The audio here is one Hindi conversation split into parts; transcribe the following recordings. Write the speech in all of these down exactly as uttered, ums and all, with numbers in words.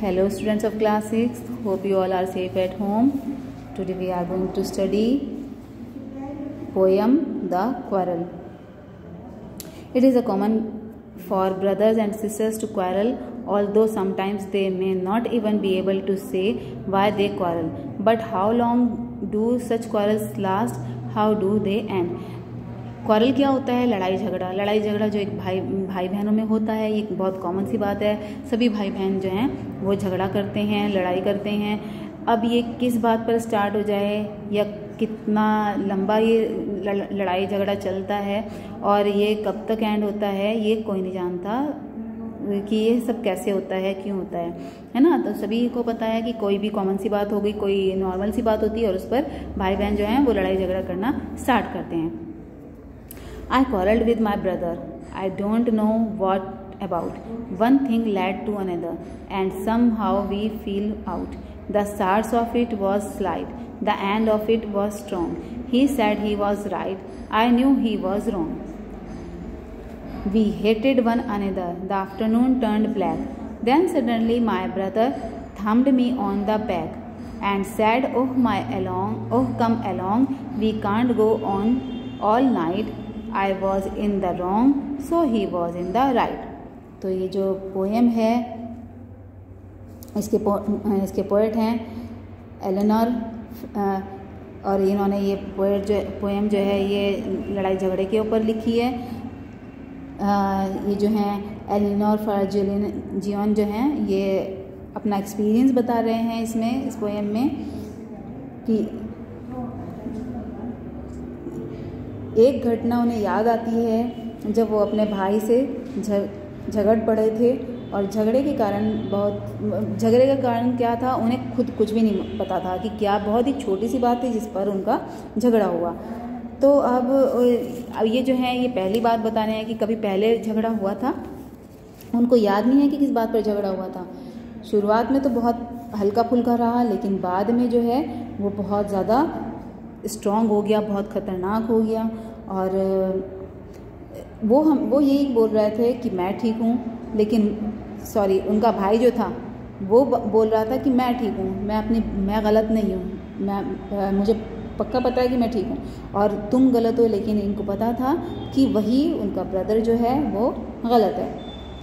Hello students of class six, hope you all are safe at home. Today we are going to study poem The Quarrel. It is a common for brothers and sisters to quarrel, although sometimes they may not even be able to say why they quarrel. But how long do such quarrels last? How do they end? Quarrel क्या होता है? लड़ाई झगड़ा। लड़ाई झगड़ा जो एक भाई भाई बहनों में होता है, ये बहुत कॉमन सी बात है। सभी भाई बहन जो हैं वो झगड़ा करते हैं, लड़ाई करते हैं। अब ये किस बात पर स्टार्ट हो जाए या कितना लंबा ये लड़ाई झगड़ा चलता है और ये कब तक एंड होता है, ये कोई नहीं जानता कि ये सब कैसे होता है, क्यों होता है, है ना। तो सभी को पता है कि कोई भी कॉमन सी बात हो गई, कोई नॉर्मल सी बात होती है और उस पर भाई बहन जो हैं वो लड़ाई झगड़ा करना स्टार्ट करते हैं। I quarreled with my brother. I don't know what about. One thing led to another, and somehow we fell out. The start of it was slight. The end of it was strong. He said he was right. I knew he was wrong. We hated one another. The afternoon turned black. Then suddenly my brother thumped me on the back and said, "Oh my along, oh come along. We can't go on all night." I was in the wrong, so he was in the right. तो ये जो पोएम है इसके पो, इसके पोएट हैं एलेनोर, और इन्होंने ये पोएट जो पोएम जो है ये लड़ाई झगड़े के ऊपर लिखी है। ये जो हैं एलेनोर फार्जियोन जियोन जो हैं ये अपना एक्सपीरियंस बता रहे हैं इसमें, इस पोएम में, कि एक घटना उन्हें याद आती है जब वो अपने भाई से झगड़ पड़े थे और झगड़े के कारण बहुत झगड़े का कारण क्या था उन्हें खुद कुछ भी नहीं पता था कि क्या, बहुत ही छोटी सी बात थी जिस पर उनका झगड़ा हुआ। तो अब अब ये जो है ये पहली बात बता रहे हैं कि कभी पहले झगड़ा हुआ था, उनको याद नहीं है कि किस बात पर झगड़ा हुआ था। शुरुआत में तो बहुत हल्का फुल्का रहा, लेकिन बाद में जो है वो बहुत ज़्यादा स्ट्रॉन्ग हो गया, बहुत ख़तरनाक हो गया। और वो हम वो यही बोल रहे थे कि मैं ठीक हूँ, लेकिन सॉरी उनका भाई जो था वो बोल रहा था कि मैं ठीक हूँ, मैं अपनी मैं गलत नहीं हूँ, मैं मुझे पक्का पता है कि मैं ठीक हूँ और तुम गलत हो। लेकिन इनको पता था कि वही उनका ब्रदर जो है वो गलत है।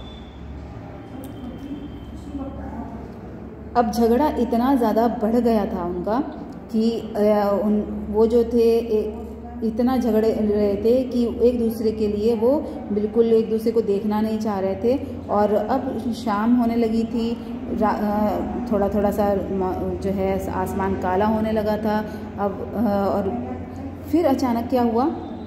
अब झगड़ा इतना ज़्यादा बढ़ गया था उनका कि उन वो जो थे इतना झगड़े रहे थे कि एक दूसरे के लिए वो बिल्कुल एक दूसरे को देखना नहीं चाह रहे थे। और अब शाम होने लगी थी, थोड़ा थोड़ा सा जो है आसमान काला होने लगा था। अब और फिर अचानक क्या हुआ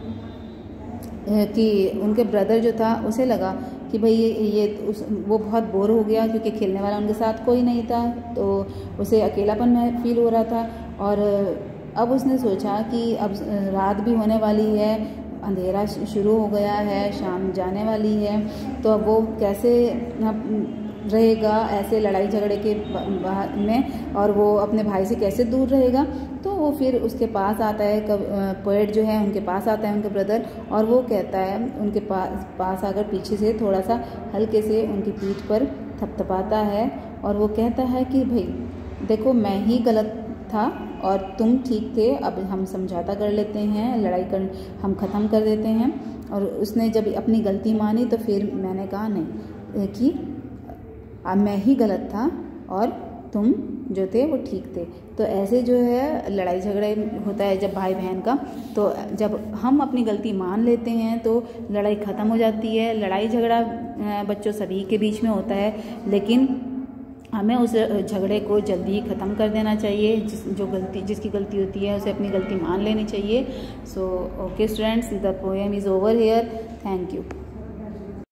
कि उनके ब्रदर जो था उसे लगा कि भाई ये, ये उस वो बहुत बोर हो गया, क्योंकि खेलने वाला उनके साथ कोई नहीं था, तो उसे अकेलापन में फील हो रहा था। और अब उसने सोचा कि अब रात भी होने वाली है, अंधेरा शुरू हो गया है, शाम जाने वाली है, तो अब वो कैसे रहेगा ऐसे लड़ाई झगड़े के में, और वो अपने भाई से कैसे दूर रहेगा। तो वो फिर उसके पास आता है, पोएट जो है उनके पास आता है उनके ब्रदर, और वो कहता है उनके पास पास आकर पीछे से थोड़ा सा हल्के से उनकी पीठ पर थपथपाता है और वो कहता है कि भाई देखो, मैं ही गलत था और तुम ठीक थे, अब हम समझौता कर लेते हैं, लड़ाई कर हम ख़त्म कर देते हैं। और उसने जब अपनी गलती मानी तो फिर मैंने कहा नहीं, कि अब मैं ही गलत था और तुम जो थे वो ठीक थे। तो ऐसे जो है लड़ाई झगड़े होता है जब भाई बहन का, तो जब हम अपनी गलती मान लेते हैं तो लड़ाई ख़त्म हो जाती है। लड़ाई झगड़ा बच्चों सभी के बीच में होता है, लेकिन हमें उस झगड़े को जल्दी ही ख़त्म कर देना चाहिए। जिस जो गलती जिसकी गलती होती है उसे अपनी गलती मान लेनी चाहिए। So okay students, the poem is over here. Thank you.